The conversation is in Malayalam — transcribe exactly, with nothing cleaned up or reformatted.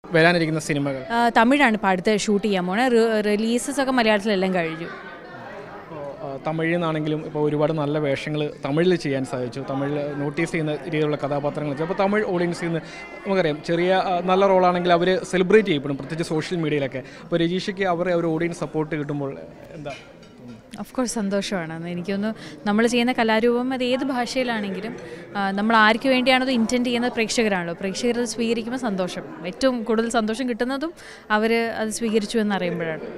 വരാനിരിക്കുന്ന സിനിമകൾ? തമിഴാണ് ഇപ്പോൾ അടുത്ത് ഷൂട്ട് ചെയ്യാൻ പോണേ. റിലീസസ് ഒക്കെ മലയാളത്തിലെല്ലാം കഴിഞ്ഞു. തമിഴിൽ നിന്നാണെങ്കിലും ഇപ്പോൾ ഒരുപാട് നല്ല വേഷങ്ങൾ തമിഴിൽ ചെയ്യാൻ സാധിച്ചു. തമിഴിൽ നോട്ടീസ് ചെയ്യുന്ന രീതിയിലുള്ള കഥാപാത്രങ്ങൾ വെച്ചാൽ അപ്പോൾ തമിഴ് ഓഡിയൻസിൽ നിന്ന് നമുക്കറിയാം ചെറിയ നല്ല റോളാണെങ്കിൽ അവർ സെലിബ്രേറ്റ് ചെയ്യപ്പെടും, പ്രത്യേകിച്ച് സോഷ്യൽ മീഡിയയിലൊക്കെ. അപ്പോൾ രജീഷയ്ക്ക് അവരെ ഒരു ഓഡിയൻസ് സപ്പോർട്ട് കിട്ടുമ്പോൾ എന്താ? ഓഫ് കോഴ്സ് സന്തോഷമാണ്. എനിക്കൊന്ന് നമ്മൾ ചെയ്യുന്ന കലാരൂപം അത് ഏത് ഭാഷയിലാണെങ്കിലും നമ്മൾ ആർക്ക് വേണ്ടിയാണത് ഇൻറ്റൻറ്റ് ചെയ്യുന്നത് പ്രേക്ഷകരാണല്ലോ. പ്രേക്ഷകർ അത് സ്വീകരിക്കുമ്പോൾ സന്തോഷം, ഏറ്റവും കൂടുതൽ സന്തോഷം കിട്ടുന്നതും അവർ അത് സ്വീകരിച്ചു എന്നറിയുമ്പോഴാണ്.